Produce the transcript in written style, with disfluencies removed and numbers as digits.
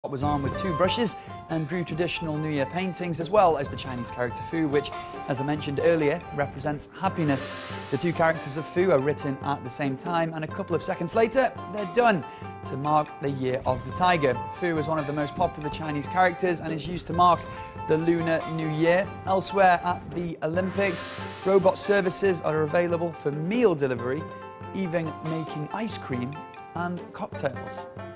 Was armed with 2 brushes and drew traditional New Year paintings, as well as the Chinese character Fu, which, as I mentioned earlier, represents happiness. The 2 characters of Fu are written at the same time, and a couple of seconds later, they're done to mark the Year of the Tiger. Fu is one of the most popular Chinese characters and is used to mark the Lunar New Year. Elsewhere at the Olympics, robot services are available for meal delivery, even making ice cream and cocktails.